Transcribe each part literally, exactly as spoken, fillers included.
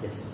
Yes.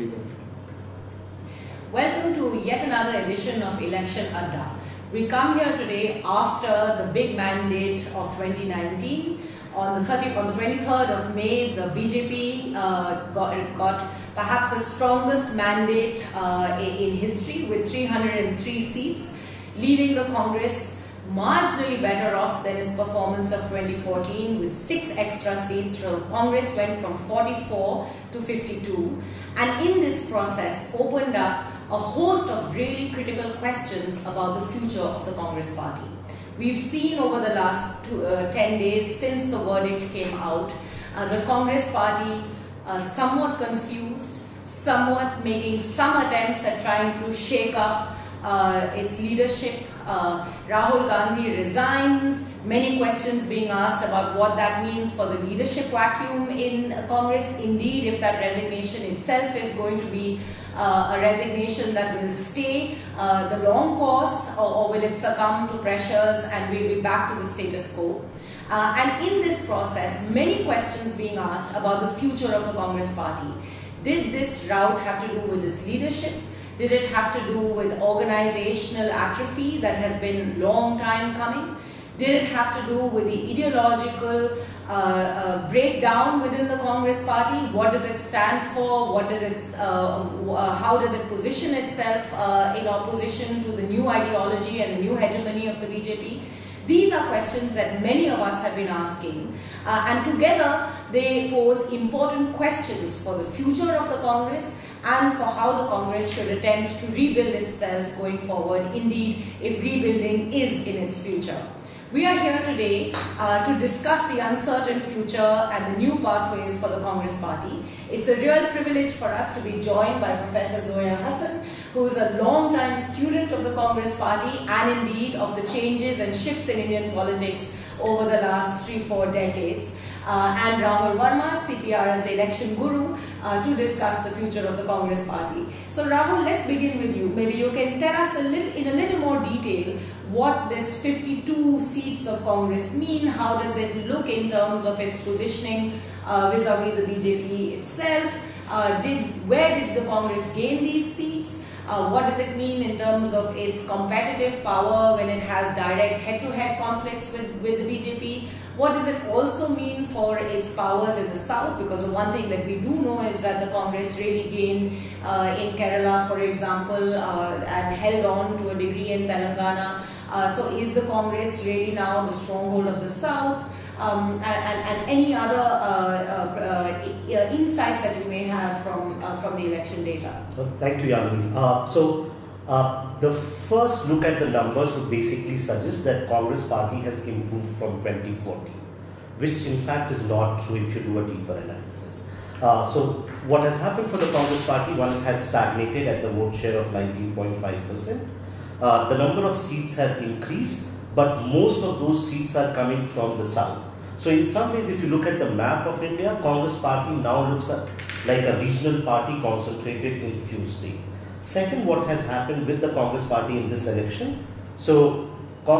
Welcome to yet another edition of Election Adda. We come here today after the big mandate of twenty nineteen. On the, thirtieth, on the twenty-third of May, the B J P uh, got, got perhaps the strongest mandate uh, in history with three hundred three seats, leaving the Congress marginally better off than its performance of twenty fourteen with six extra seats. So Congress went from forty-four to fifty-two, and in this process opened up a host of really critical questions about the future of the Congress party. We've seen over the last two, uh, ten days since the verdict came out, uh, the Congress party uh, somewhat confused, somewhat making some attempts at trying to shake up uh, its leadership. Uh, Rahul Gandhi resigns, many questions being asked about what that means for the leadership vacuum in Congress. Indeed, if that resignation itself is going to be uh, a resignation that will stay uh, the long course, or, or will it succumb to pressures and we'll be back to the status quo. Uh, and in this process, many questions being asked about the future of the Congress party. Did this rout have to do with its leadership? Did it have to do with organizational atrophy that has been long time coming? Did it have to do with the ideological uh, uh, breakdown within the Congress party? What does it stand for? What does it, uh, uh, how does it position itself uh, in opposition to the new ideology and the new hegemony of the B J P? These are questions that many of us have been asking, uh, and together they pose important questions for the future of the Congress and for how the Congress should attempt to rebuild itself going forward, indeed, if rebuilding is in its future. We are here today uh, to discuss the uncertain future and the new pathways for the Congress party. It's a real privilege for us to be joined by Professor Zoya Hasan, who is a long-time student of the Congress party and indeed of the changes and shifts in Indian politics over the last three, four decades. Uh, and Rahul Verma, C P R's election guru, uh, to discuss the future of the Congress party. So Rahul, let's begin with you. Maybe you can tell us a little, in a little more detail what this fifty-two seats of Congress mean. How does it look in terms of its positioning uh, vis-a-vis the B J P itself? Uh, did, where did the Congress gain these seats? Uh, what does it mean in terms of its competitive power when it has direct head-to-head conflicts with, with the B J P? What does it also mean for its powers in the south? Because the one thing that we do know is that the Congress really gained uh, in Kerala, for example, uh, and held on to a degree in Telangana. Uh, so is the Congress really now the stronghold of the south? Um, and, and, and any other uh, uh, uh, insights that you may have from, uh, from the election data? Well, thank you, Yamini. Uh, so, uh, the first look at the numbers would basically suggest that Congress party has improved from twenty fourteen, which in fact is not true if you do a deeper analysis. Uh, so, what has happened for the Congress party? One has stagnated at the vote share of nineteen point five percent. Uh, the number of seats have increased, but most of those seats are coming from the south. So in some ways, if you look at the map of India, Congress party now looks like a regional party concentrated in few states. Second, what has happened with the Congress party in this election? So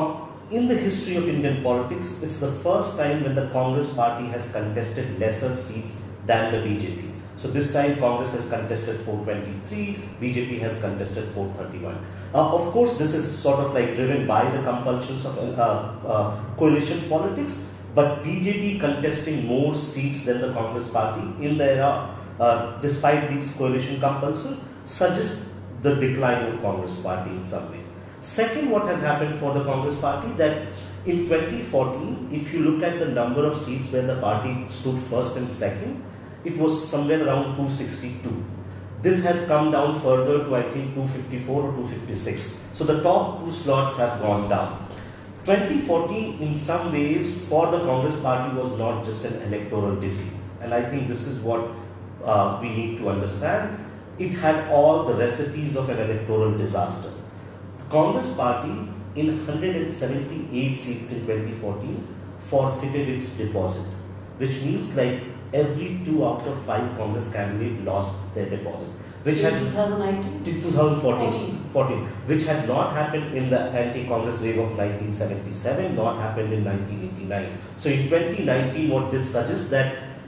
in the history of Indian politics, it's the first time when the Congress party has contested lesser seats than the B J P. So this time Congress has contested four twenty-three, B J P has contested four thirty-one. Uh, of course, this is sort of like driven by the compulsions of uh, uh, coalition politics. But B J P contesting more seats than the Congress party in the era, uh, despite these coalition compulsions, suggests the decline of Congress party in some ways. Second, what has happened for the Congress party, that in twenty fourteen, if you look at the number of seats where the party stood first and second, it was somewhere around two sixty-two. This has come down further to I think two fifty-four or two fifty-six. So the top two slots have gone down. twenty fourteen in some ways for the Congress party was not just an electoral defeat, and I think this is what uh, we need to understand. It had all the recipes of an electoral disaster. The Congress party in one hundred seventy-eight seats in twenty fourteen forfeited its deposit, which means like every two out of five Congress candidates lost their deposit. Which had twenty nineteen? twenty fourteen, fourteen, which had not happened in the anti-Congress wave of nineteen seventy-seven, not happened in nineteen eighty-nine. So in twenty nineteen, what this suggests that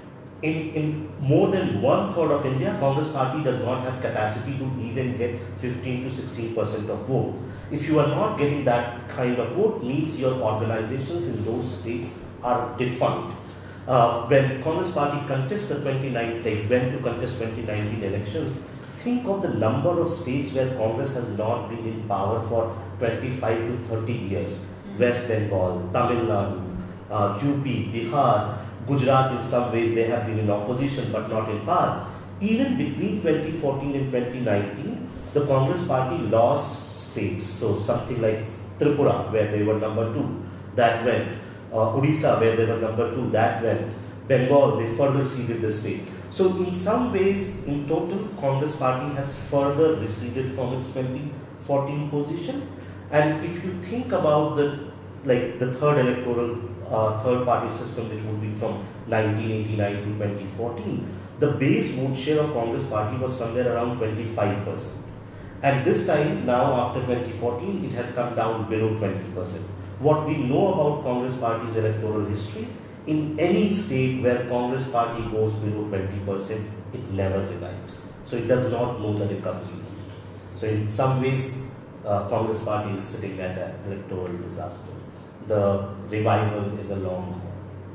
in, in more than one third of India, Congress party does not have capacity to even get fifteen to sixteen percent of vote. If you are not getting that kind of vote, means your organizations in those states are defunct. Uh, when Congress party contests the twenty-nine, they went to contest twenty nineteen elections, think of the number of states where Congress has not been in power for twenty-five to thirty years. Mm-hmm. West Bengal, Tamil Nadu, uh, U P, Bihar, Gujarat, in some ways they have been in opposition but not in power. Even between twenty fourteen and twenty nineteen, the Congress party lost states. So something like Tripura, where they were number two, that went. Uh, Odisha, where they were number two, that went. Bengal, they further ceded the space. So in some ways, in total, Congress party has further receded from its twenty fourteen position. And if you think about the like the third electoral uh, third party system, which would be from nineteen eighty-nine to twenty fourteen, the base vote share of Congress party was somewhere around twenty-five percent. And this time, now after twenty fourteen, it has come down below twenty percent. What we know about Congress party's electoral history, in any state where Congress party goes below twenty percent, it never revives. So it does not know the recovery. So in some ways, uh, Congress party is sitting at an electoral disaster. The revival is a long haul.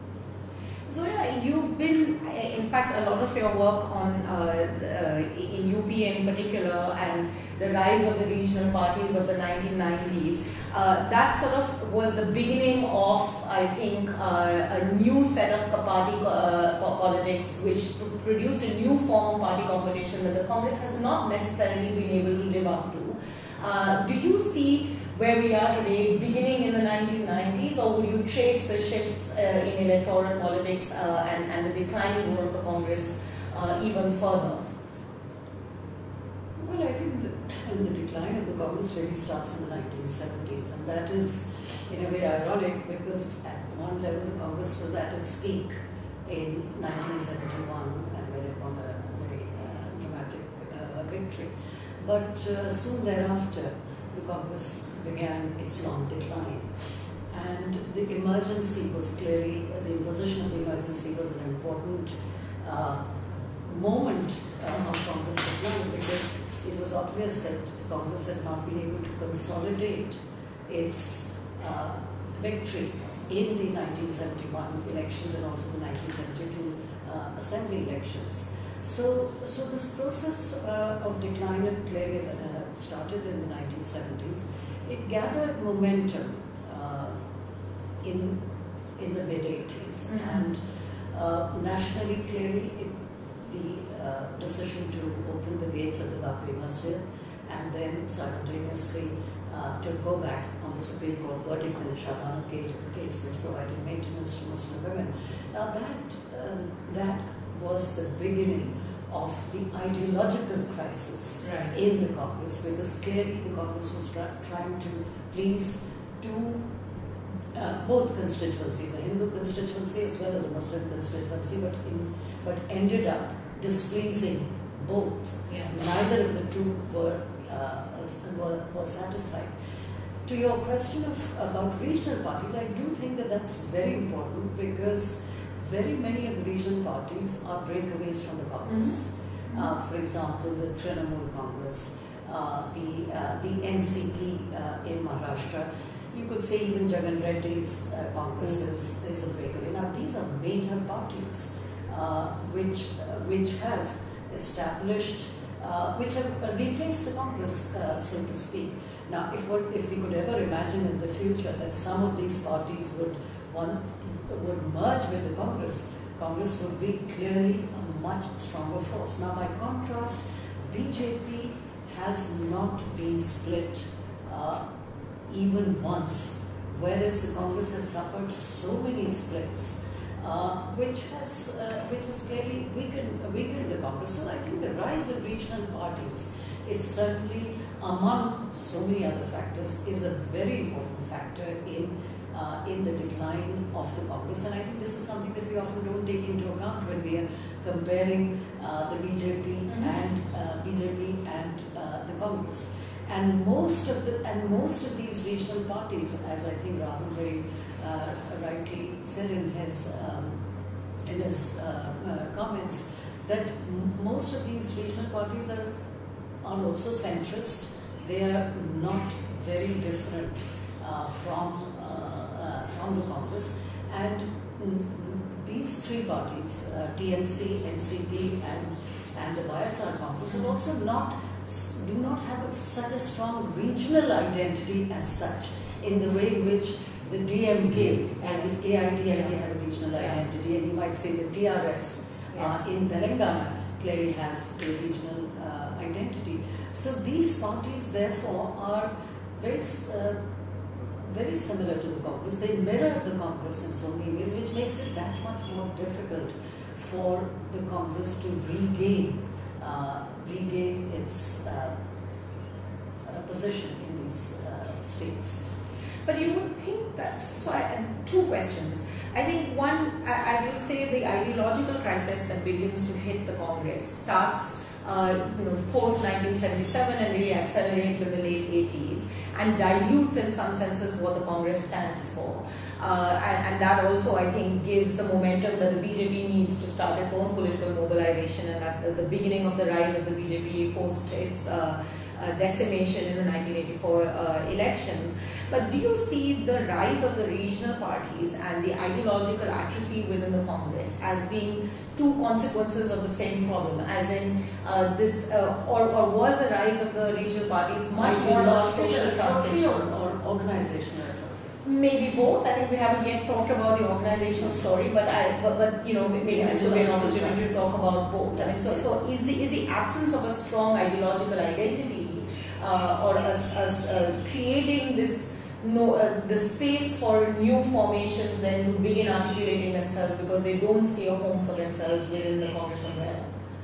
Zoya, you've been, in fact, a lot of your work on uh, uh, in U P in particular, and the rise of the regional parties of the nineteen nineties. Uh, that sort of was the beginning of, I think, uh, a new set of party uh, politics, which produced a new form of party competition that the Congress has not necessarily been able to live up to. Uh, do you see where we are today beginning in the nineteen nineties, or would you trace the shifts uh, in electoral politics uh, and, and the declining role of the Congress uh, even further? Well, I think that the decline of the Congress really starts in the nineteen seventies, and that is in a way ironic because at one level the Congress was at its peak in nineteen seventy-one and when it won a very uh, dramatic uh, victory. But uh, soon thereafter, the Congress began its long decline. And the emergency was clearly, the imposition of the emergency was an important uh, moment uh, of Congress decline, because it was obvious that Congress had not been able to consolidate its uh, victory in the nineteen seventy-one elections and also the nineteen seventy-two uh, assembly elections. So, so this process uh, of decline had clearly uh, started in the nineteen seventies. It gathered momentum uh, in in the mid eighties, mm-hmm. and uh, nationally, clearly, it, the uh, decision to open the gates of the Babri Masjid and then simultaneously uh, to go back on the Supreme Court verdict in the Shabana case, case which provided maintenance to Muslim women. Now that uh, that was the beginning of the ideological crisis right. in the Congress, because clearly the Congress was try trying to please two, uh, both constituencies, the Hindu constituency as well as the Muslim constituency, but, in, but ended up displeasing both. Yeah. Neither of the two were, uh, were, were satisfied. To your question of about regional parties, I do think that that's very important, because very many of the regional parties are breakaways from the Congress. Mm-hmm. uh, for example, the Trinamool Congress, uh, the uh, the N C P uh, in Maharashtra. You could say even Jagan Reddy's uh, Congress mm-hmm. is, is a breakaway. Now, these are major parties uh, which uh, which have established, uh, which have replaced the Congress, uh, so to speak. Now, if what if we could ever imagine in the future that some of these parties would one would merge with the Congress, Congress would be clearly a much stronger force. Now, by contrast, B J P has not been split uh, even once, whereas the Congress has suffered so many splits, uh, which has uh, which has clearly weakened weakened the Congress. So I think the rise of regional parties is certainly, among so many other factors, is a very important factor in Uh, in the decline of the Congress. And I think this is something that we often don't take into account when we are comparing uh, the B J P mm-hmm. and uh, B J P and uh, the Congress. And most of the and most of these regional parties, as I think Rahul very uh, rightly said in his um, in his uh, uh, comments that m- most of these regional parties are are also centrist. They are not very different uh, from uh, uh, from the Congress, and mm, these three parties, uh, T M C, N C P, and and the Y S R Congress, are also not do not have a, such a strong regional identity as such, in the way in which the D M K and the A I D M K have a regional identity, and you might say the T R S uh, in Telangana clearly has a regional uh, identity. So these parties, therefore, are very uh, very similar to the Congress. They mirror the Congress in so many ways, which makes it that much more difficult for the Congress to regain uh, regain its uh, uh, position in these uh, states. But you would think that, so I, two questions. I think one, as you say, the ideological crisis that begins to hit the Congress starts uh, you know, post nineteen seventy-seven and really accelerates in the late eighties and dilutes in some senses what the Congress stands for. Uh, and, and that also, I think, gives the momentum that the B J P needs to start its own political mobilization, and that's the, the beginning of the rise of the B J P post its uh, uh, decimation in the nineteen eighty-four uh, elections. But do you see the rise of the regional parties and the ideological atrophy within the Congress as being two consequences of the same problem? As in, uh, this, uh, or, or was the rise of the regional parties much more about social transitions? Or organizational atrophy? Maybe both. I think we haven't yet talked about the organizational story, but I, but, but you know, maybe Yeah, this will be an ideological opportunity to crisis. talk about both. I mean, so, so is the is the absence of a strong ideological identity, uh, or us, us uh, creating this no uh, the space for new formations then to begin articulating themselves because they don't see a home for themselves within the Congress umbrella?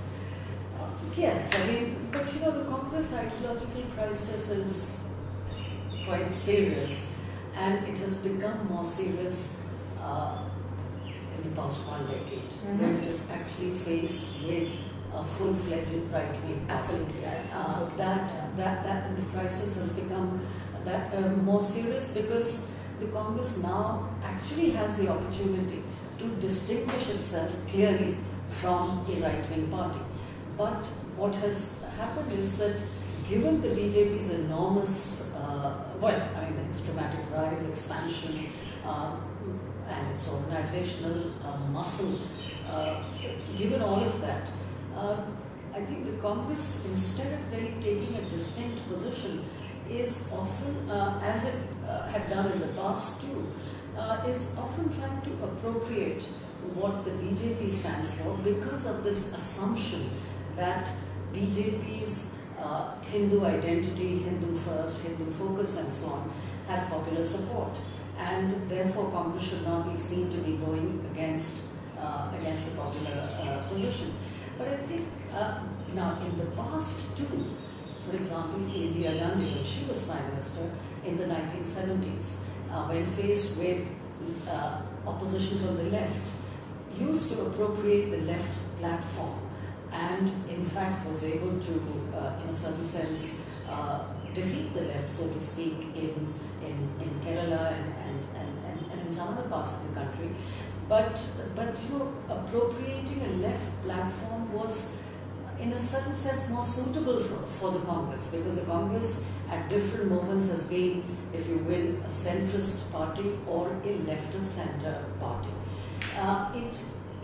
Uh, yes, I mean, but you know, the Congress ideological crisis is quite serious, and it has become more serious uh, in the past one decade, Mm-hmm. when it is actually faced with a full-fledged right-wing party. Absolutely, I- Uh, absolutely. that that that and the crisis has become that uh, more serious because the Congress now actually has the opportunity to distinguish itself clearly from a right-wing party. But what has happened is that, given the B J P's enormous, uh, well, I mean, its dramatic rise, expansion, uh, and its organizational uh, muscle, uh, given all of that, uh, I think the Congress, instead of really taking a distinct position, is often, uh, as it uh, had done in the past too, uh, is often trying to appropriate what the B J P stands for because of this assumption that B J P's uh, Hindu identity, Hindu first, Hindu focus and so on, has popular support. And therefore Congress should not be seen to be going against, uh, against the popular uh, position. But I think uh, now in the past too, for example, Indira Gandhi, when she was Prime Minister in the nineteen seventies, uh, when faced with uh, opposition from the left, used to appropriate the left platform and in fact was able to, uh, in a certain sense, uh, defeat the left, so to speak, in, in, in Kerala and, and, and, and, and in some other parts of the country. But, but you know, appropriating a left platform was, in a certain sense, more suitable for, for the Congress, because the Congress at different moments has been, if you will, a centrist party or a left of center party. Uh, it,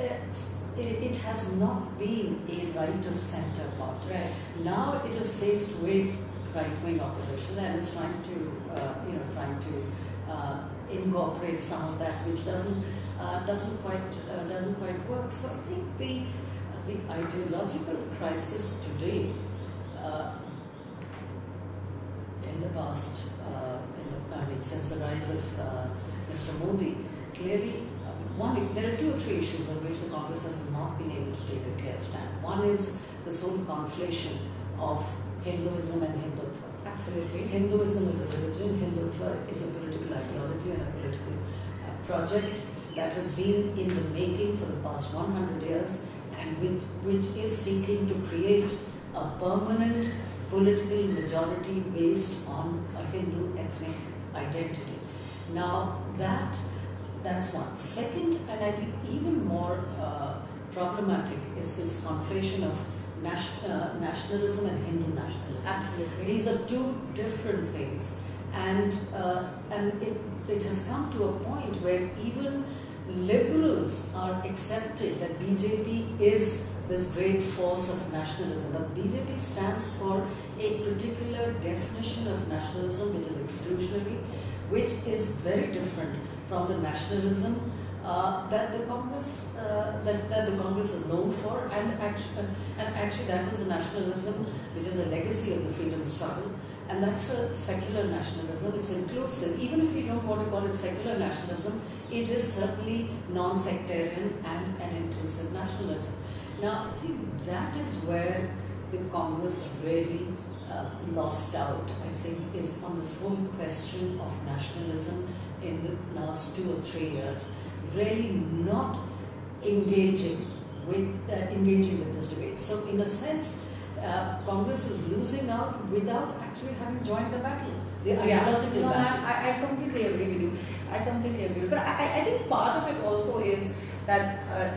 uh, it has not been a right of center party. Right. Now it is faced with right wing opposition and is trying to, uh, you know, trying to uh, incorporate some of that, which doesn't uh, doesn't quite uh, doesn't quite work. So I think the The ideological crisis today, uh, in the past, uh, in the, I mean, since the rise of uh, Mister Modi, clearly, uh, one, there are two or three issues on which the Congress has not been able to take a clear stand. One is this whole conflation of Hinduism and Hindutva. Absolutely. Hinduism is a religion, Hindutva is a political ideology and a political uh, project that has been in the making for the past one hundred years, and which, which is seeking to create a permanent political majority based on a Hindu ethnic identity. Now, that that's one. Second, and I think even more uh, problematic, is this conflation of nation, uh, nationalism and Hindu nationalism. Absolutely. These are two different things, and uh, and it it has come to a point where even liberals are accepting that B J P is this great force of nationalism. But B J P stands for a particular definition of nationalism which is exclusionary, which is very different from the nationalism uh, that the Congress uh, that, that the Congress is known for, and actually, and actually that was the nationalism which is a legacy of the freedom struggle, and that's a secular nationalism. It's inclusive, even if we don't want to call it secular nationalism. It is certainly non-sectarian and an inclusive nationalism. Now, I think that is where the Congress really uh, lost out, I think, is on this whole question of nationalism in the last two or three years, really not engaging with uh, engaging with this debate. So, in a sense, uh, Congress is losing out without actually having joined the battle, the ideological yeah. no, battle. I, I completely agree with you. I completely agree. But I, I think part of it also is that uh,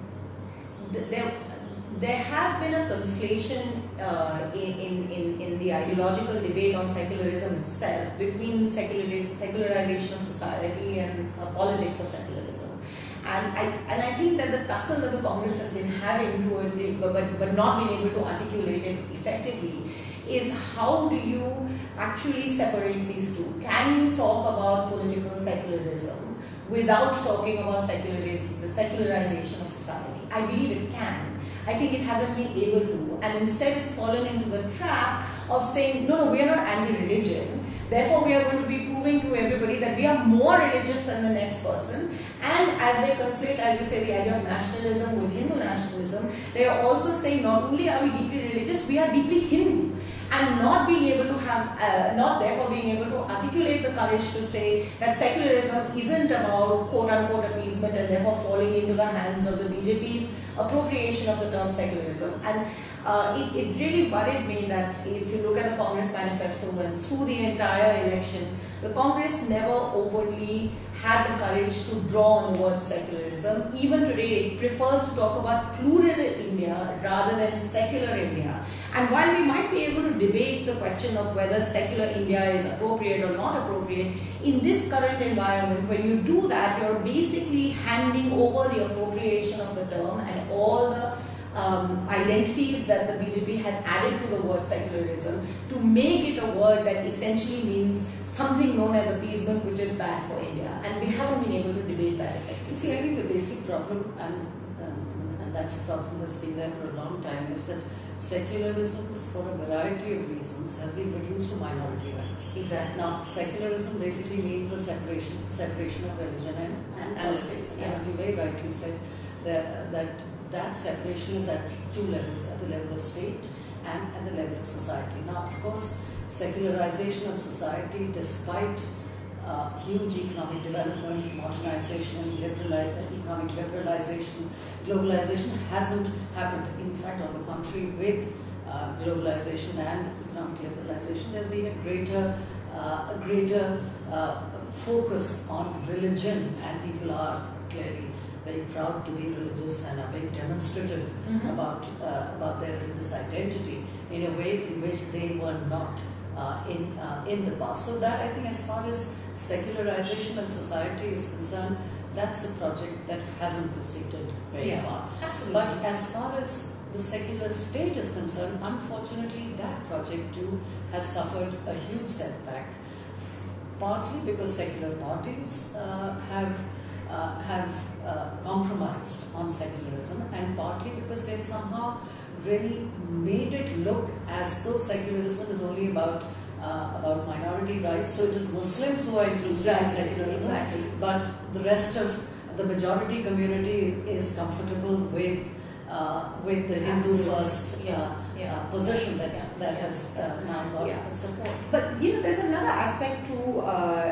th there there has been a conflation uh, in, in, in the ideological debate on secularism itself between secularization of society and uh, politics of secularism. And I, and I think that the tussle that the Congress has been having toward it, but, but, but not being able to articulate it effectively, is how do you actually separate these two? Can you talk about political secularism without talking about secularism, the secularization of society? I believe it can. I think it hasn't been able to, and instead it's fallen into the trap of saying, no, no, we are not anti-religion, therefore we are going to be proving to everybody that we are more religious than the next person. And as they conflate, as you say, the idea of nationalism with Hindu nationalism, they are also saying not only are we deeply religious, we are deeply Hindu. And not being able to have, uh, not therefore being able to articulate the courage to say that secularism isn't about quote-unquote appeasement and therefore falling into the hands of the B J P's appropriation of the term secularism. And uh, it, it really worried me that if you look at the Congress manifesto and through the entire election, the Congress never openly had the courage to draw on the word secularism. Even today, it prefers to talk about plural India rather than secular India. And while we might be able to debate the question of whether secular India is appropriate or not appropriate, in this current environment, when you do that, you're basically handing over the appropriation of the term and all the um, identities that the B J P has added to the word secularism to make it a word that essentially means something known as appeasement, which is bad for India. And we haven't been able to debate that effectively. You see, I think the basic problem, and, um, and that's a problem that's been there for a long time, is that secularism, for a variety of reasons, has been reduced to minority rights. Exactly. Now, secularism basically means a separation, separation of religion and, and politics. Yeah. And as you very rightly said, that, that that separation is at two levels, at the level of state and at the level of society. Now, of course, secularization of society, despite uh, huge economic development, modernization, liberali economic liberalization, globalization, hasn't happened. In fact, on the contrary, with uh, globalization and economic liberalization, there's been a greater, uh, a greater uh, focus on religion, and people are clearly very proud to be religious and are very demonstrative mm-hmm. about uh, about their religious identity in a way in which they were not uh, in uh, in the past. So that, I think, as far as secularization of society is concerned, that's a project that hasn't proceeded very yeah, far. Absolutely. But as far as the secular state is concerned, unfortunately, that project too has suffered a huge setback. Partly because secular parties uh, have Uh, have uh, compromised on secularism, and partly because they've somehow really made it look as though secularism is only about uh, about minority rights. So it is Muslims who are interested exactly. in secularism, exactly. but the rest of the majority community is comfortable with uh, with the Hindu Absolutely. first yeah. uh, yeah. yeah. uh, position that, yeah. that has uh, now got yeah. support. But you know, there's another aspect to uh,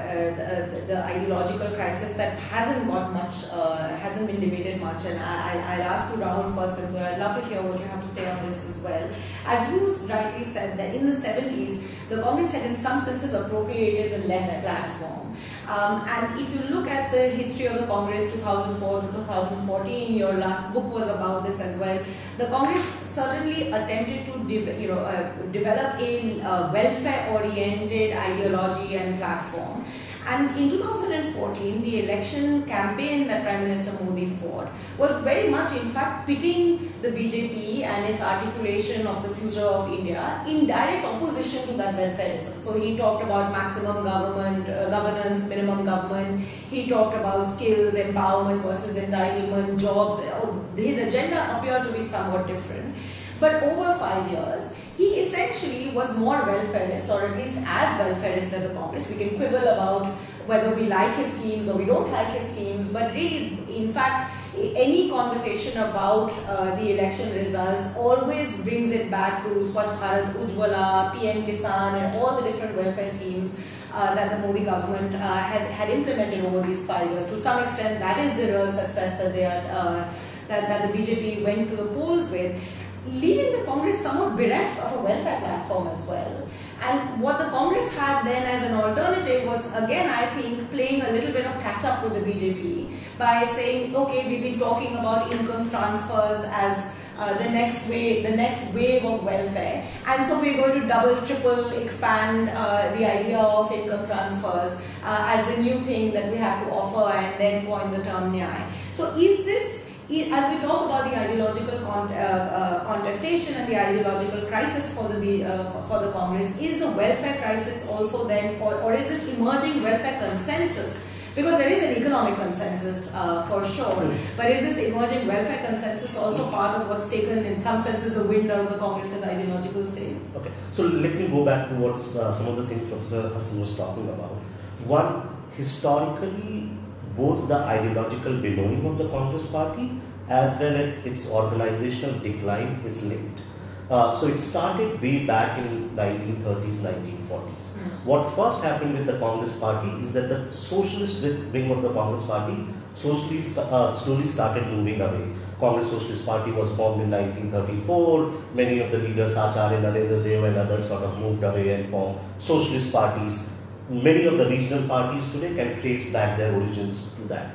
uh, the, the ideological crisis that hasn't got much, uh, hasn't been debated much, and I, I, I'll ask you, Rahul, first, and so I'd love to hear what you have to say on this as well. As you rightly said, that in the seventies, the Congress had in some senses appropriated the left platform. Um, and if you look at the history of the Congress, two thousand four to two thousand fourteen, your last book was about this as well. The Congress certainly attempted to de you know, uh, develop a uh, welfare-oriented ideology and platform. And in two thousand fourteen, the election campaign that Prime Minister Modi fought was very much, in fact, pitting the B J P and its articulation of the future of India in direct opposition to that welfareism. So he talked about maximum government, uh, governance, minimum government. He talked about skills, empowerment versus entitlement, jobs. His agenda appeared to be somewhat different. But over five years, he essentially was more welfarist, or at least as welfarist as the Congress. We can quibble about whether we like his schemes or we don't like his schemes, but really, in fact, any conversation about uh, the election results always brings it back to Swachh Bharat, Ujjwala, P M Kisan, and all the different welfare schemes uh, that the Modi government uh, has had implemented over these five years. To some extent, that is the real success that they are, uh, that, that the B J P went to the polls with, leaving the Congress somewhat bereft of a welfare platform as well. And what the Congress had then as an alternative was, again, I think, playing a little bit of catch up with the B J P by saying, okay, we've been talking about income transfers as uh, the next way, the next wave of welfare, and so we're going to double, triple, expand uh, the idea of income transfers uh, as the new thing that we have to offer, and then coin the term nyay. So is this, as we talk about the ideological con uh, uh, contestation and the ideological crisis for the uh, for the Congress, is the welfare crisis also then, or, or is this emerging welfare consensus? Because there is an economic consensus uh, for sure, but is this emerging welfare consensus also part of what's taken in some senses the wind out of the Congress's ideological sail? Okay, so let me go back to what uh, some of the things Professor Hasan was talking about. One, historically, both the ideological winnowing of the Congress party as well as its organizational decline is linked. Uh, so it started way back in nineteen thirties, nineteen forties. Mm. What first happened with the Congress party is that the socialist wing of the Congress party socially, uh, slowly started moving away. Congress Socialist Party was formed in nineteen thirty-four. Many of the leaders, Acharya, Narendra Dev and others, sort of moved away and formed socialist parties. Many of the regional parties today can trace back their origins to that.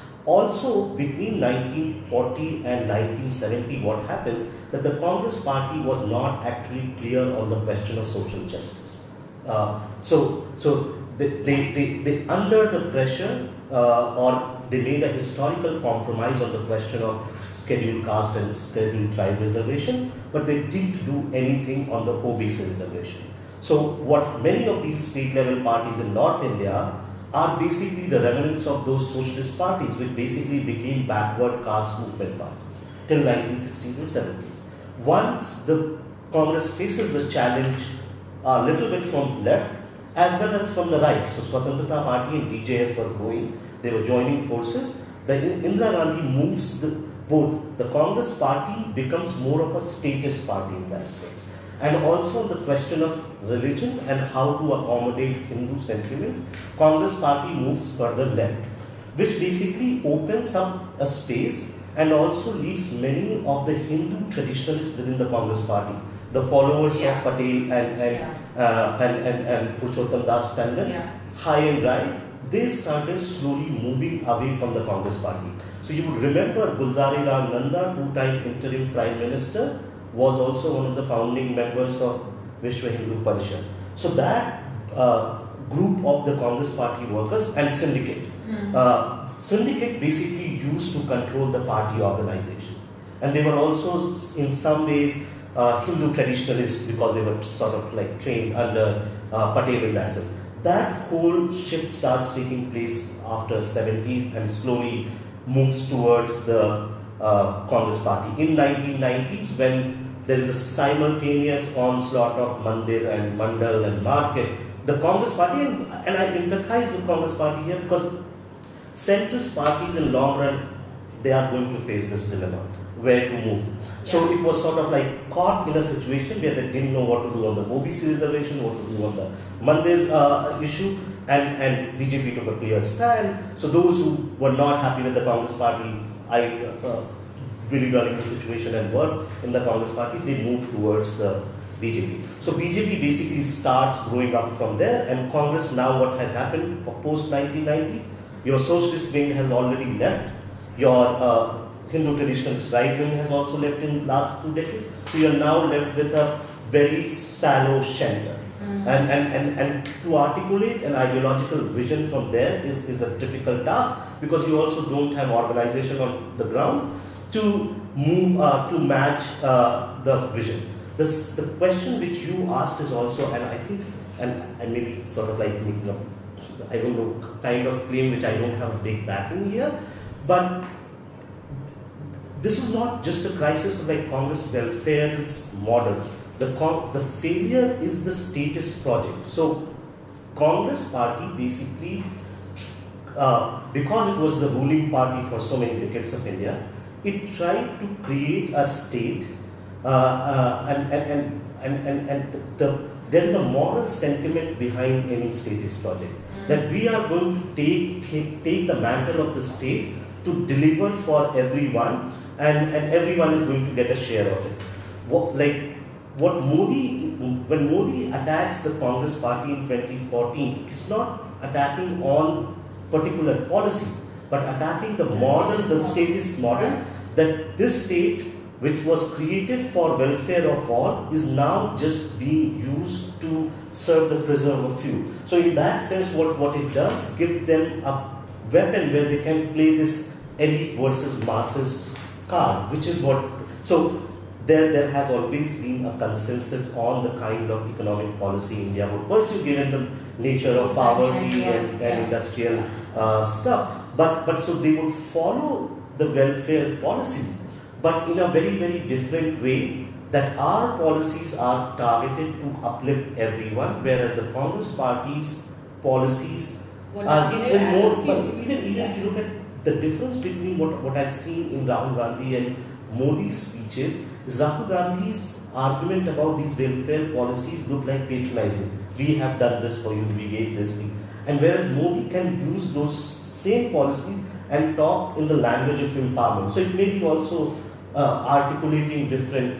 Also, between nineteen forty and nineteen seventy, what happens that the Congress party was not actually clear on the question of social justice. Uh, so, so they, they, they, they under the pressure uh, or they made a historical compromise on the question of scheduled caste and scheduled tribe reservation, but they didn't do anything on the O B C reservation. So, what many of these state level parties in North India are basically the remnants of those socialist parties, which basically became backward caste movement parties till nineteen sixties and seventies. Once the Congress faces the challenge a little bit from left as well as from the right, so Swatantrata Party and B J S were going, they were joining forces. The Indira Gandhi moves the, both. The Congress party becomes more of a statist party in that sense. And also the question of religion and how to accommodate Hindu sentiments, Congress party moves further left, which basically opens up a space and also leaves many of the Hindu traditionalists within the Congress party, the followers yeah. of Patel and and, yeah. uh, and, and, and Purushottam Das Tandon, yeah. high and dry, they started slowly moving away from the Congress party. So you would remember Gulzari Lal Nanda, two-time interim prime minister, was also one of the founding members of Vishwa Hindu Parishad. So that uh, group of the Congress party workers and syndicate. Mm. Uh, syndicate basically used to control the party organization. And they were also in some ways uh, Hindu traditionalists because they were sort of like trained under uh, Patel and that sense. That whole shift starts taking place after seventies and slowly moves towards the uh, Congress party. In nineteen nineties, when there is a simultaneous onslaught of Mandir and Mandal and Market, the Congress party, and, and I empathize with Congress party here because centrist parties in long run, they are going to face this dilemma, where to move. So it was sort of like caught in a situation where they didn't know what to do on the O B C reservation, what to do on the Mandir uh, issue, and, and B J P took a clear stand. So those who were not happy with the Congress party, I uh, really running the situation and work in the Congress party, they moved towards the B J P. So B J P basically starts growing up from there, and Congress now what has happened post nineteen nineties, your socialist wing has already left, your uh, Hindu traditionalist right wing has also left in last two decades. So you are now left with a very shallow center. Mm. And, and, and, and to articulate an ideological vision from there is, is a difficult task, because you also don't have organization on the ground to move, uh, to match uh, the vision. This, the question which you asked is also, and I think, and, and maybe sort of like, you know, I don't know, kind of claim which I don't have a big backing here, but this is not just a crisis of like Congress welfare's model. The, con the failure is the statist project. So Congress party basically, uh, because it was the ruling party for so many decades of India, it tried to create a state, uh, uh, and, and, and, and, and, and the, the, there is a moral sentiment behind any statist project, mm. that we are going to take, take the mantle of the state to deliver for everyone, and, and everyone is going to get a share of it. What, like, what Modi, when Modi attacks the Congress party in twenty fourteen, it's not attacking on particular policies, but attacking the model, the statist model, that this state, which was created for welfare of all, is now just being used to serve the preserve of few. So in that sense, what, what it does, give them a weapon where they can play this elite versus masses card, which is what, so there, there has always been a consensus on the kind of economic policy India would pursue, given the nature of poverty and, and industrial uh, stuff. But, but so they would follow the welfare policies, but in a very, very different way, that our policies are targeted to uplift everyone, whereas the Congress party's policies are even more, but even, even if you look at the difference between what, what I've seen in Rahul Gandhi and Modi's speeches, is Rahul Gandhi's argument about these welfare policies look like patronizing. We have done this for you, we gave this, we, and whereas Modi can use those same policies and talk in the language of empowerment. So it may be also uh, articulating different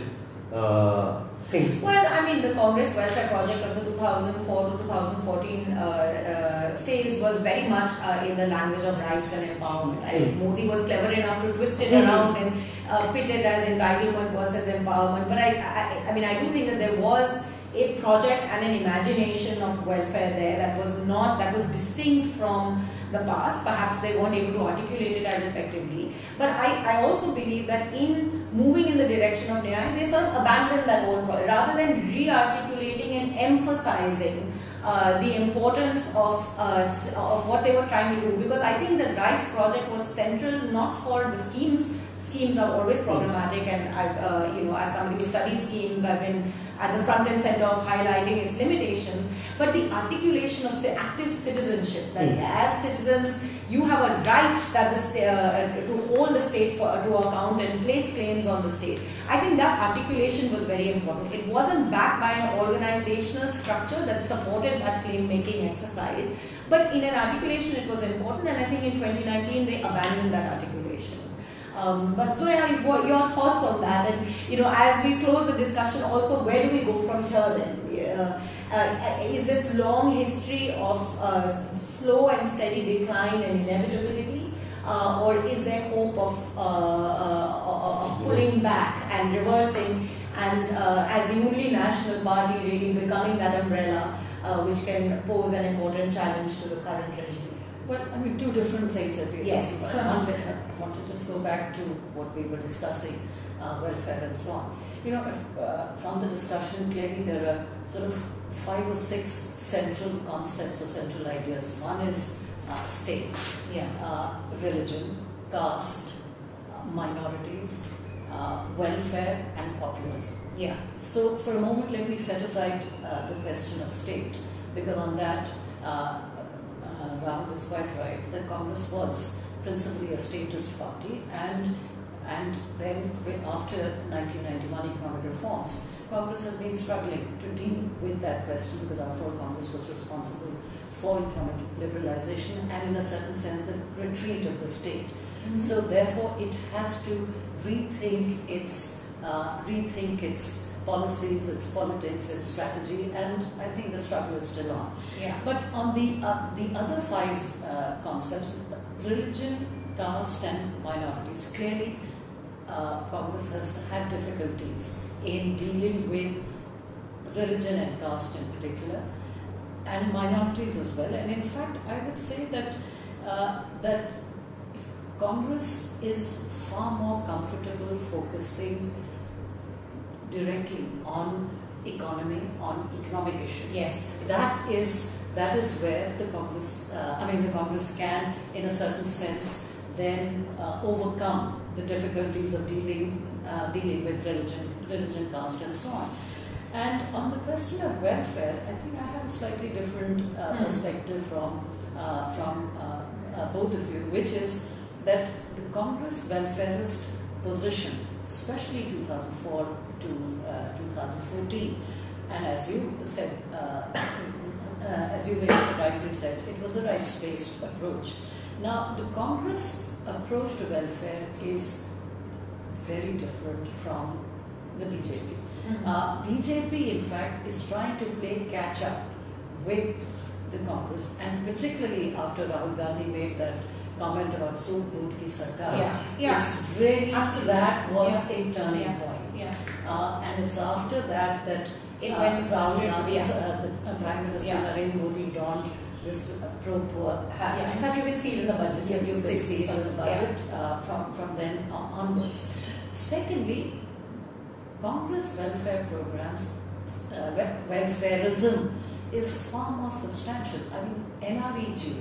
uh, things. Well, I mean, the Congress welfare project of the two thousand four to two thousand fourteen uh, uh, phase was very much uh, in the language of rights and empowerment. I think Modi was clever enough to twist it mm-hmm. around and uh, pit it as entitlement versus empowerment. But I, I, I mean, I do think that there was a project and an imagination of welfare there that was not, that was distinct from the past. Perhaps they weren't able to articulate it as effectively. But I, I also believe that in moving in the direction of Nyaya, they sort of abandoned that old project rather than re-articulating and emphasizing uh, the importance of, uh, of what they were trying to do. Because I think the rights project was central not for the schemes. Schemes are always problematic, and I've, uh, you know, as somebody who studies schemes, I've been at the front and center of highlighting its limitations. But the articulation of say, active citizenship, that mm. as citizens, you have a right that the, uh, to hold the state for, to account and place claims on the state. I think that articulation was very important. It wasn't backed by an organizational structure that supported that claim-making exercise, but in an articulation it was important, and I think in twenty nineteen they abandoned that articulation. Um, but Zoya, what your thoughts on that? And you know, as we close the discussion, also where do we go from here then? Uh, uh, is this long history of uh, slow and steady decline and inevitability, uh, or is there hope of, uh, uh, of pulling back and reversing, and uh, as the only national party really becoming that umbrella uh, which can pose an important challenge to the current regime? Well, I mean, two different things that we're yes. talking about. One, I want to just go back to what we were discussing, uh, welfare and so on. You know, if, uh, from the discussion, clearly there are sort of five or six central concepts or central ideas. One is uh, state, yeah. uh, religion, caste, uh, minorities, uh, welfare and populism. Yeah. So for a moment, let me set aside uh, the question of state, because on that, uh, Uh, Rahul is quite right that Congress was principally a statist party, and and then with- after nineteen ninety-one economic reforms, Congress has been struggling to deal with that question because after all Congress was responsible for economic liberalization and in a certain sense the retreat of the state. Mm-hmm. So therefore it has to rethink its, uh, rethink its policies, its politics, its strategy, and I think the struggle is still on. Yeah. But on the, uh, the other five uh, concepts, religion, caste and minorities, clearly uh, Congress has had difficulties in dealing with religion and caste in particular, and minorities as well. And in fact, I would say that uh, that Congress is far more comfortable focusing directly on economy, on economic issues. Yes, that is that is where the Congress, uh, I mean, the Congress can, in a certain sense, then uh, overcome the difficulties of dealing uh, dealing with religion, religion, caste, and so on. And on the question of welfare, I think I have a slightly different uh, mm. perspective from uh, from uh, uh, both of you, which is that the Congress welfarist position, especially two thousand four to uh, two thousand fourteen, and as you said, uh, uh, as you very rightly said, it was a rights-based approach. Now, the Congress approach to welfare is very different from the B J P. Mm-hmm. uh, B J P, in fact, is trying to play catch-up with the Congress, and particularly after Rahul Gandhi made that comment about so good ki sarkar. Yeah, yeah. It's really, Absolutely. that was yeah. a turning yeah. point. Yeah. Uh, and it's after that that it uh, went Rahul straight, Gandhi, yeah. uh, the uh, Prime Minister Yeah. Narendra Modi donned this uh, pro-poor hat. Yeah. In fact, you can see it in the budget. Yeah, you can Six, see it in the budget yeah. uh, from, from then on, onwards. Secondly, Congress welfare programs, uh, wel- welfareism is far more substantial. I mean, N R E G,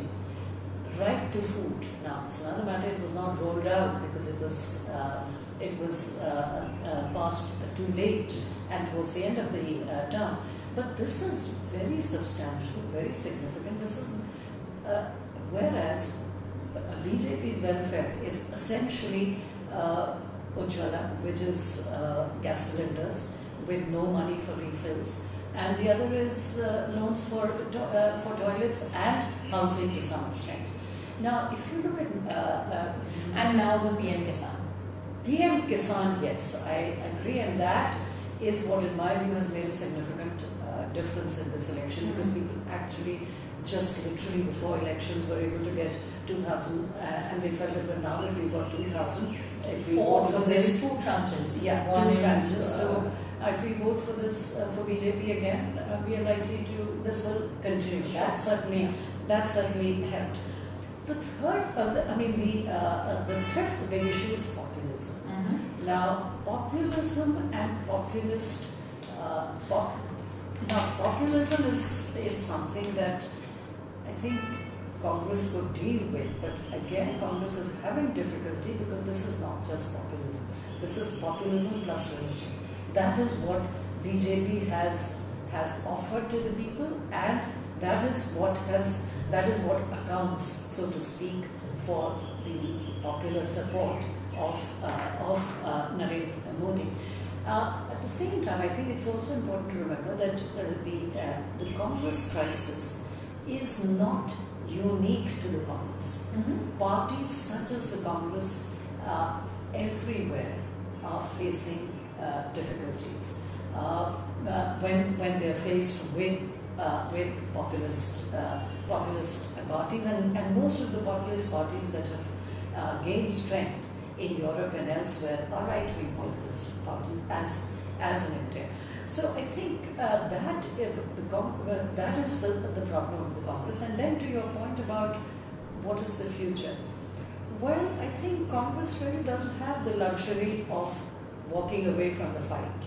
right to food. Now, it's another matter, it was not rolled out because it was uh, it was uh, uh, passed too late and towards the end of the uh, term. But this is very substantial, very significant. This is, uh, whereas uh, B J P's welfare is essentially uh, Ujjwala, which is uh, gas cylinders with no money for refills, and the other is uh, loans for to uh, for toilets and housing to some extent. Now, if you look at uh, uh, and now the P M Kisan. P M Kisan, yes, I agree, and that is what, in my view, has made a significant uh, difference in this election, because people actually just literally before elections were able to get two thousand, uh, and they felt that well, now that we've got two thousand, if we Four, vote for there's this, two tranches. yeah, One two in, tranches. uh, So if we vote for this uh, for B J P again, uh, we are likely to. This will continue. Sure. That certainly, Yeah. that certainly helped. The third, uh, the, I mean, the uh, uh, the fifth big issue is populism. Mm-hmm. Now, populism and populist, uh, pop, now populism is is something that I think Congress could deal with, but again, Congress is having difficulty because this is not just populism. This is populism plus religion. That is what B J P has has offered to the people, and that is what has that is what accounts, so to speak, for the popular support of uh, of uh, Narendra Modi. Uh, at the same time, I think it's also important to remember that uh, the uh, the Congress crisis is not unique to the Congress. Mm-hmm. Parties such as the Congress uh, everywhere are facing uh, difficulties uh, uh, when when they're faced with uh, with populist uh, populist parties, and, and most of the populist parties that have uh, gained strength in Europe and elsewhere are right-wing populist parties, as as in India. So I think uh, that uh, the Cong- uh, that is the, the problem of the Congress. And then to your point about what is the future, well, I think Congress really doesn't have the luxury of walking away from the fight.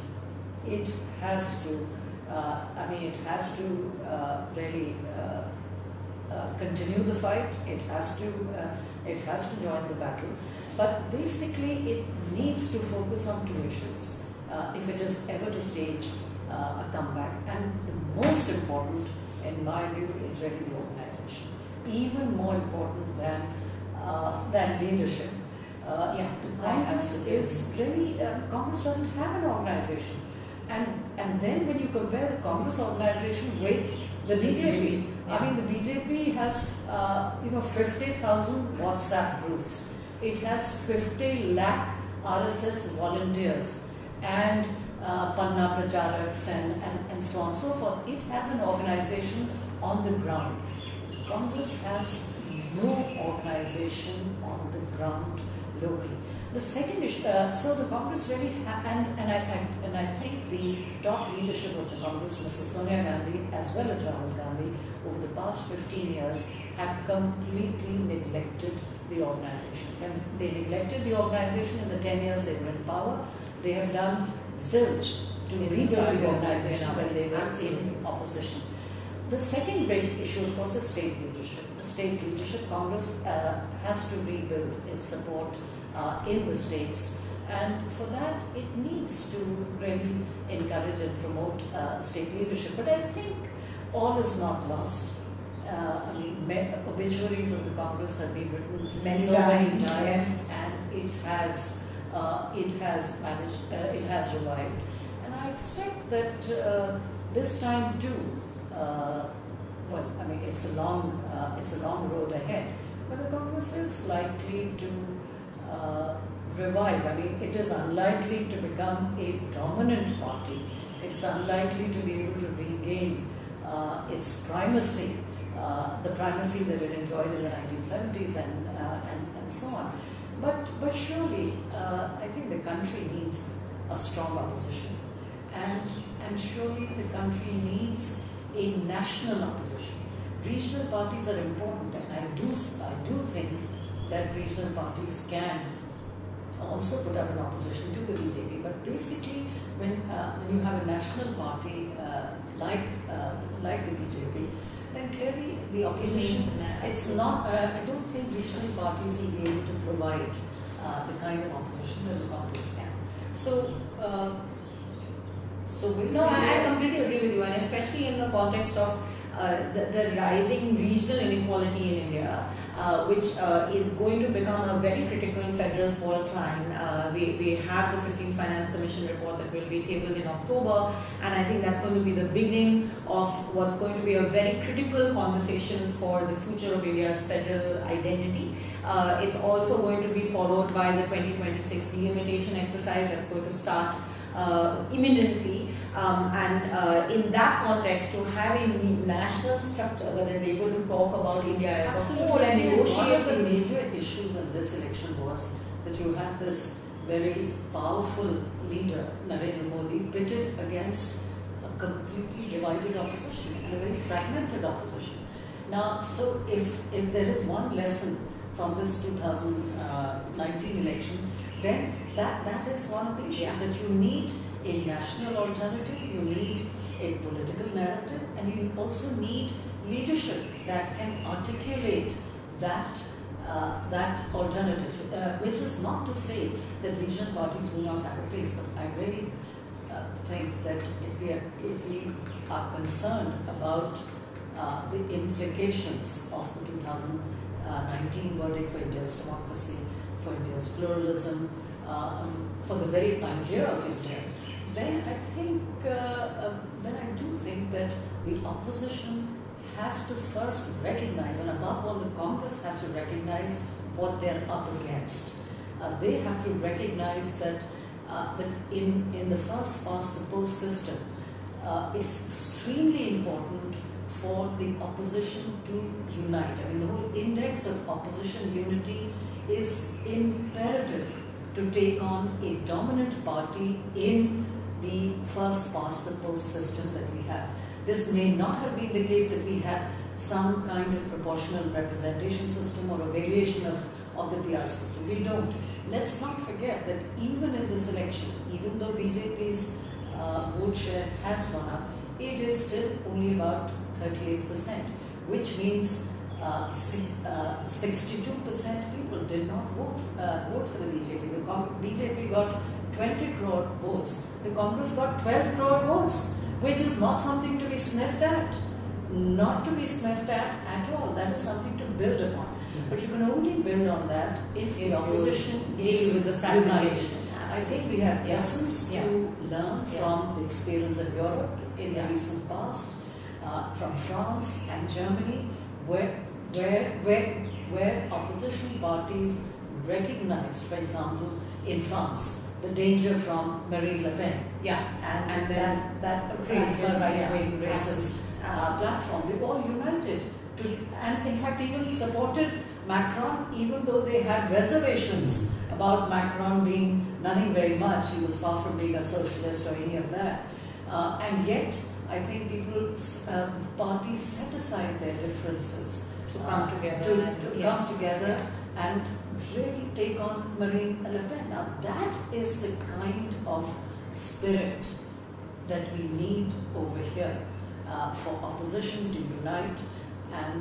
It has to, uh, I mean, it has to uh, really uh, uh, continue the fight. It has to, uh, it has to join the battle. But basically, it needs to focus on two issues. Uh, if it is ever to stage uh, a comeback. And the most important, in my view, is really the organization. Even more important than, uh, than leadership. Uh, Yeah, the I Congress absolutely is really, uh, Congress doesn't have an organization. And, and then when you compare the Congress organization with the B J P, Yeah. I mean the B J P has uh, you know fifty thousand WhatsApp groups. It has fifty lakh R S S volunteers and uh, Panna Pracharaks and, and, and so on and so forth. It has an organization on the ground. Congress has no organization on the ground locally. The second issue, uh, so the Congress really, ha- and, and, I, I, and I think the top leadership of the Congress, Missus Sonia Gandhi, as well as Rahul Gandhi, over the past fifteen years, have completely neglected the organization. And they neglected the organization in the ten years they were in power. They have done zilch to rebuild the organization when they were in opposition. The second big issue, of course, is state leadership. The state leadership, Congress uh, has to rebuild its support uh, in the states, and for that it needs to really encourage and promote uh, state leadership. But I think all is not lost. Uh, I mean, me- obituaries of the Congress have been written Many so many times, times, yes. and it has uh, it has managed, uh, it has revived, and I expect that uh, this time too. Uh, well, I mean, it's a long, uh, it's a long road ahead, but the Congress is likely to uh, revive. I mean, it is unlikely to become a dominant party. It's unlikely to be able to regain uh, its primacy, uh, the primacy that it enjoyed in the nineteen seventies and uh, and, and so on. But but surely, uh, I think the country needs a strong opposition, and and surely the country needs a national opposition. Regional parties are important, and I do I do think that regional parties can also put up an opposition to the B J P. But basically, when uh, when you have a national party uh, like uh, like the B J P, then clearly the opposition. It's not. Uh, I don't think regional parties will be able to provide uh, the kind of opposition that the Congress can. So. Uh, So we No, I, I completely agree with you, and especially in the context of uh, the, the rising regional inequality in India, uh, which uh, is going to become a very critical federal fault line. Uh, we, we have the fifteenth Finance Commission report that will be tabled in October, and I think that's going to be the beginning of what's going to be a very critical conversation for the future of India's federal identity. Uh, it's also going to be followed by the twenty twenty-six delimitation exercise that's going to start Uh, imminently, um, and uh, in that context, to have a national structure that is able to talk about India as a whole and negotiate. One of the major issues in this election was that you had this very powerful leader, Narendra Modi, pitted against a completely divided opposition and a very fragmented opposition. Now, so if if there is one lesson from this two thousand nineteen election, then that, that is one of the issues, Yeah. that you need a national alternative, you need a political narrative, and you also need leadership that can articulate that uh, that alternative, uh, which is not to say that regional parties will not have a place, but I really uh, think that if we are, if we are concerned about uh, the implications of the two thousand nineteen verdict for India's democracy, for India's pluralism, um, for the very idea of India, then I think, uh, uh, then I do think that the opposition has to first recognize, and above all, the Congress has to recognize what they're up against. Uh, they have to recognize that, uh, that in, in the first past the post system, uh, it's extremely important for the opposition to unite. I mean, the whole index of opposition unity is imperative to take on a dominant party in the first past the post system that we have. This may not have been the case if we had some kind of proportional representation system or a variation of, of the P R system. We don't. Let's not forget that even in this election, even though B J P's uh, vote share has gone up, it is still only about thirty-eight percent, which means Uh, sixty-two percent people did not vote uh, vote for the B J P. The Cong- B J P got twenty crore votes. The Congress got twelve crore votes, which is not something to be sniffed at. Not to be sniffed at at all. That is something to build upon. But you can only build on that if the opposition is with the united. fragmentation. I think we have Yeah. lessons Yeah. to learn Yeah. from the experience of Europe in the Yeah. recent past, uh, from France and Germany, where, where, where, where opposition parties recognized, for example, in France, the danger from Marine Le Pen. Yeah. And, And then that, that Agreed. her right-wing Yeah. racist uh, Absolutely. platform, they all united to, and in fact even supported Macron, even though they had reservations about Macron being nothing very much. He was far from being a socialist or any of that. Uh, and yet, I think people, uh, parties set aside their differences To come uh, together to, and- to yeah. come together and really take on Marine Le Pen. Now, that is the kind of spirit that we need over here uh, for opposition to unite and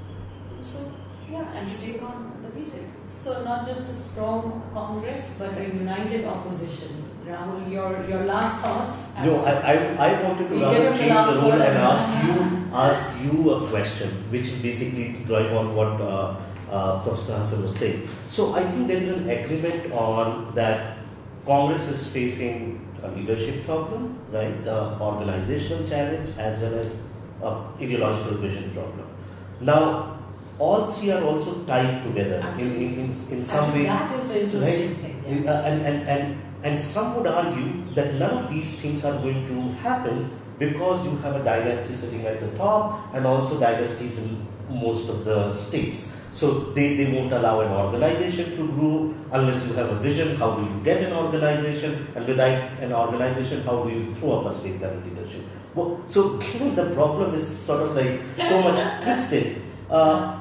so, yeah, and to take on the B J P. So not just a strong Congress, but a united opposition. Rahul, your your last thoughts? No, I, I, I wanted to You rather give him the change last the role word. and ask you ask you a question, which is basically drawing on what uh, uh, Professor Hasan was saying. So I think there is an agreement on that Congress is facing a leadership problem, right? The organizational challenge as well as a ideological vision problem. Now, all three are also tied together in, in, in, in some Actually, ways. that is the interesting Right? thing. Yeah. Uh, and, and, and, and some would argue that none of these things are going to happen because you have a dynasty sitting at the top and also dynasties in most of the states. So they, they won't allow an organization to grow unless you have a vision. How do you get an organization? And without an organization, how do you throw up a state level leadership? Well, so given the problem is sort of like so much twisted, uh,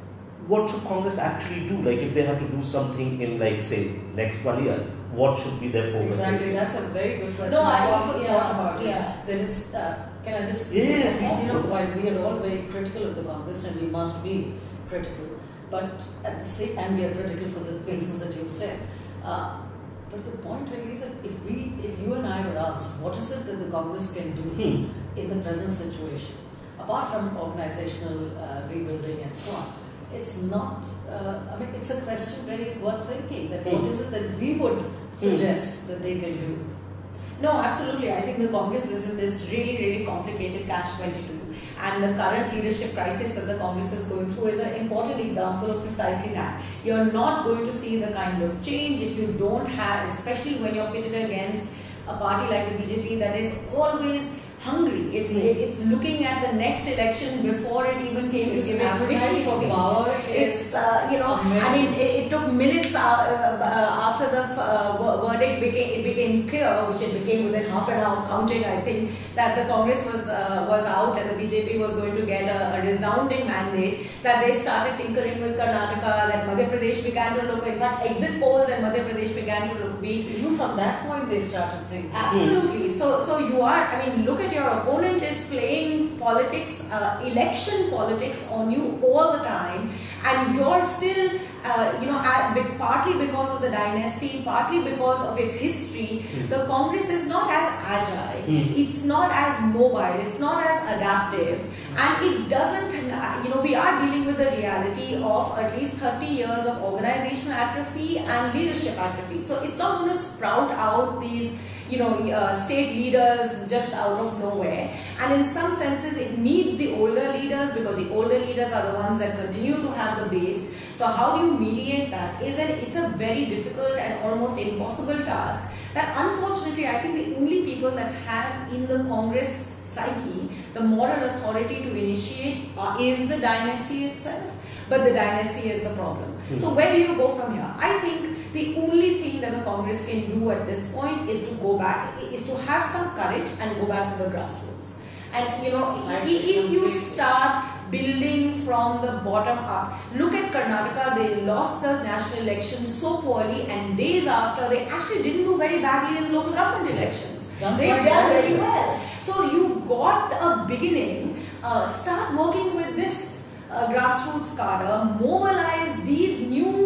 what should Congress actually do? Like if they have to do something in like say next one year, what should be their focus? Exactly, that's a very good question. No, I I've also- often yeah, thought about yeah. it. There is, uh, can I just Yeah, say, yeah, you know, please. while we are all very critical of the Congress and we must be critical, but at the same, and we are critical for the reasons that you've said. Uh, but the point really is that if we, if you and I were asked, what is it that the Congress can do Hmm. in the present situation, apart from organizational uh, rebuilding and so on, it's not, uh, I mean, it's a question very worth thinking, that what Hmm. is it that we would suggest that they can do? No, absolutely. I think the Congress is in this really, really complicated catch twenty-two. And the current leadership crisis that the Congress is going through is an important example of precisely that. You're not going to see the kind of change if you don't have, especially when you're pitted against a party like the B J P that is always hungry. It's Mm. it's looking at the next election before it even came Its to give its appetite victory for speech. power It's is uh, you know, I amazing. mean, it, it took minutes uh, uh, after the uh, ver- verdict became it became clear, which it became within half an hour of counting. I think that the Congress was uh, was out and the B J P was going to get a, a resounding mandate. That they started tinkering with Karnataka. That Madhya Pradesh began to look. In fact, exit polls and Madhya Pradesh began to look weak. Even from that point, they started thinking. Absolutely. So, so you are. I mean, look at your opponent is playing politics, uh, election politics on you all the time, and you're still, uh, you know, at, be- partly because of the dynasty, partly because of its history. Mm. The Congress is not as agile. Mm. It's not as mobile. It's not as adaptive, and it doesn't. You know, we are dealing with the reality of at least thirty years of organizational atrophy and leadership atrophy. So it's not going to sprout out these, you know, uh, state leaders just out of nowhere. And in some senses, it needs the older leaders because the older leaders are the ones that continue to have the base. So how do you mediate that? Is it? It's a very difficult and almost impossible task. That unfortunately, I think the only people that have in the Congress psyche the moral authority to initiate uh, is the dynasty itself. But the dynasty is the problem. Hmm. So where do you go from here? I think the only thing that the Congress can do at this point is to go back, is to have some courage and go back to the grassroots. And you know, I i- if you completely- start building from the bottom up, look at Karnataka, they lost the national election so poorly, and days after they actually didn't do very badly in local government elections. Done They quite done well. very well. So you've got a beginning. Uh, start working with this uh, grassroots cadre, mobilize these new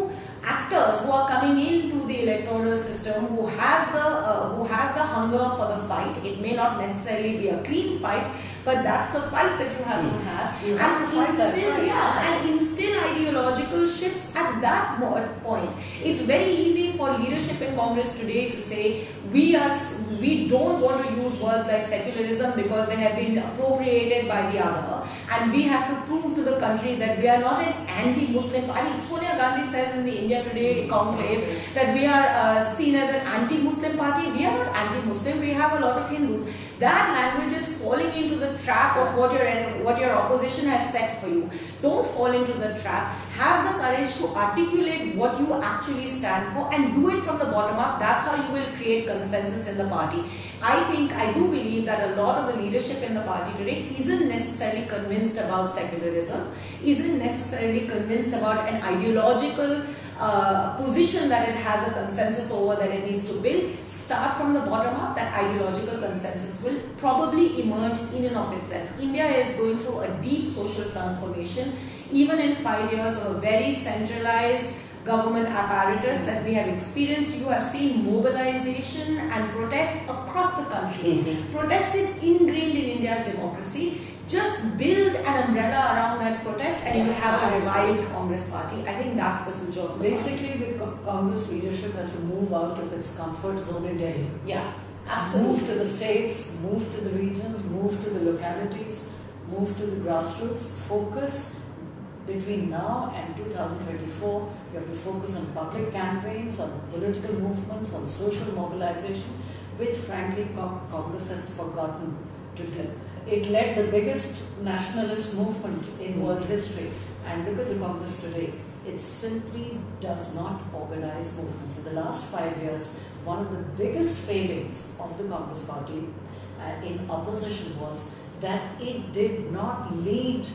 actors who are coming into the electoral system who have the uh, who have the hunger for the fight. It may not necessarily be a clean fight, but that's the fight that you have mm. to have. You and have to fight that instill, fight. yeah, and instill ideological shifts at that point. It's very easy for leadership in Congress today to say we are we don't want to use words like secularism because they have been appropriated by the other, and we have to prove to the country that we are not an anti-Muslim party. Sonia Gandhi says in the India Today conclave that we are uh, seen as an anti-Muslim party. We are not anti-Muslim. We have a lot of Hindus. That language is falling into the trap of what your what your opposition has set for you. Don't fall into the trap. Have the courage to articulate what you actually stand for and do it from the bottom up. That's how you will create consensus in the party. I think, I do believe that a lot of the leadership in the party today isn't necessarily convinced about secularism, isn't necessarily convinced about an ideological uh, position that it has a consensus over that it needs to build. Start from the bottom up. That ideological consensus will probably emerge in and of itself. India is going through a deep social transformation. Even in five years of a very centralized government apparatus that we have experienced, you have seen mobilization and protest across the country. Mm-hmm. Protest is ingrained in India's democracy. Just build an umbrella around that protest and yeah, you have a revived Congress party. I think that's the future of the Basically, party. the Congress leadership has to move out of its comfort zone in Delhi. Yeah, absolutely. Move to the states, move to the regions, move to the localities, move to the grassroots, focus. Between now and two thousand twenty-four, you have to focus on public campaigns, on political movements, on social mobilization, which frankly Congress has forgotten to do. It led the biggest nationalist movement in world history, and look at the Congress today. It simply does not organize movements. In the last five years, one of the biggest failings of the Congress party uh, in opposition was that it did not lead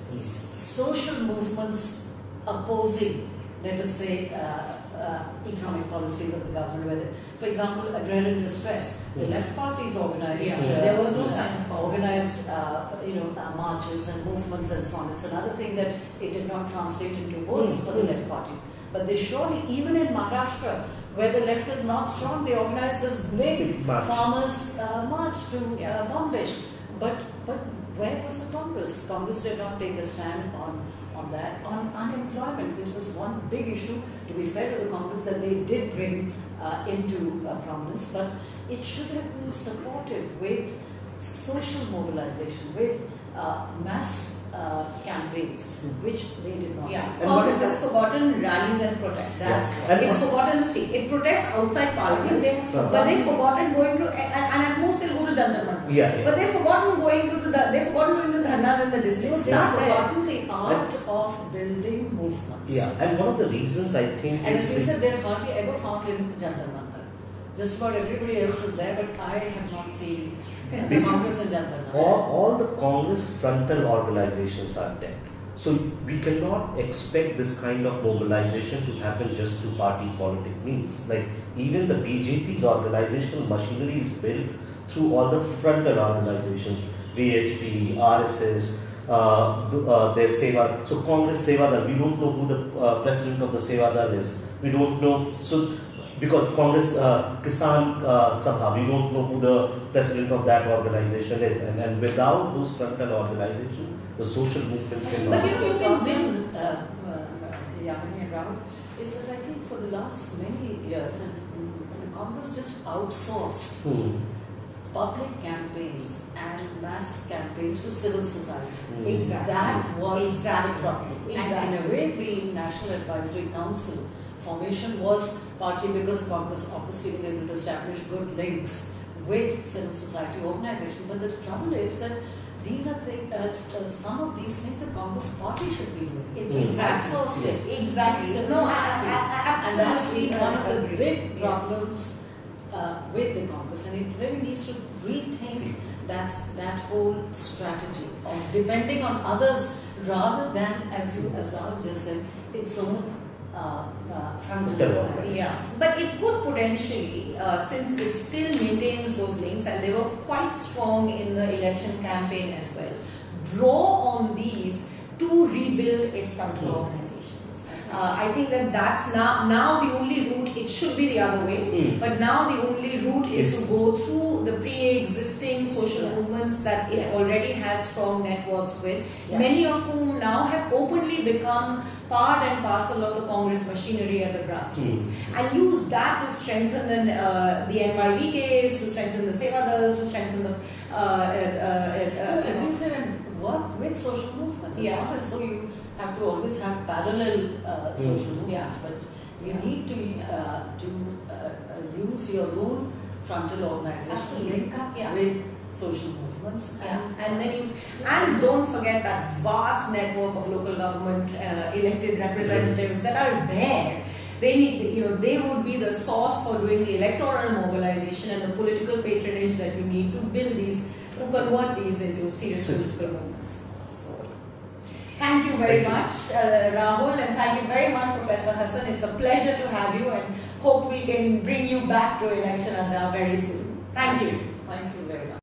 social movements opposing, let us say, uh, uh, economic policies of the government. Whether, for example, agrarian distress, the left parties organized. Yeah. Uh, there was no sign of organized, uh, you know, uh, marches and movements and so on. It's another thing that it did not translate into votes mm. for the left parties. But they surely, even in Maharashtra, where the left is not strong, they organized this big march. farmers' uh, march to yeah. uh, Bombay. But but. Where was the Congress? Congress did not take a stand on, on that. On unemployment, which was one big issue, to be fair to the Congress, that they did bring uh, into uh, prominence, but it should have been supported with social mobilization, with uh, mass uh, campaigns, which they did not. Yeah, Congress has forgotten rallies and protests. That's yeah. It's forgotten state. It protests outside Parliament, they but they've forgotten going to, and, and at most they'll go to Jantar Mantar. Yeah, yeah. But they've forgotten going to the, they've forgotten doing the dharnas in the districts. They've forgotten the art and, of building movements. Yeah, and one of the reasons I think and is... as you said, they're hardly ever found in Jantar Mantar. Just about everybody else is there, but I have not seen Congress and Jantar Mantar. All, all the Congress frontal organizations are dead. So we cannot expect this kind of mobilization to happen just through party politic means. Like even the B J P's organizational machinery is built through all the frontal organizations, V H P, R S S, uh, the, uh, their Seva. So Congress Sevadal, we don't know who the uh, president of the Sevadal is. We don't know. So because Congress uh, Kisan uh, Sabha, we don't know who the president of that organization is. And, and without those frontal organizations, the social movements cannot. But you know, you can build. Uh, uh, Yamini and Rahul, is that I think for the last many years, and the Congress just outsourced Hmm. public campaigns and mass campaigns to civil society. Mm. Exactly. That was exactly. the problem. Exactly. And in a way, the National Advisory Council formation was partly because Congress obviously was able to establish good links with civil society organization. But the trouble is that these are things, uh, uh, some of these things the Congress party should be doing. It just Exactly. outsourced it. Exactly. No, I, I, I, and that's absolutely been one of the agree. big problems uh, with the Congress, and it really needs to rethink that that whole strategy of depending on others rather than, as you as Rahul just said, its own uh, uh, frontal organizations. Yeah, but it could potentially, uh, since it still maintains those links, and they were quite strong in the election campaign as well, draw on these to rebuild its frontal Mm. organizations. Uh, I think that that's now, now the only route, it should be the other way, Mm. but now the only route is Yes. to go through the pre-existing social Yeah. movements that it Yeah. already has strong networks with, Yeah. many of whom now have openly become part and parcel of the Congress machinery at the grassroots, Mm. and use that to strengthen the, uh, the N Y V Ks, to strengthen the Sevadars, to strengthen the uh, uh, uh, uh, As you said, work with social movements. It's Yeah. not as though you have to always have parallel uh, social movements, Yeah. but you Yeah. need to uh, to uh, uh, use your own frontal organization, Absolutely. link up Yeah. with social movements, Yeah, and and then use, and don't forget that vast network of local government uh, elected representatives that are there. They need, you know, they would be the source for doing the electoral mobilization and the political patronage that you need to build these, to convert these into serious political movements. So, thank you very Thank you. much, uh, Rahul, and thank you very much, Professor Hasan. It's a pleasure to have you, and hope we can bring you back to Election Adda very soon. Thank you. thank you very much.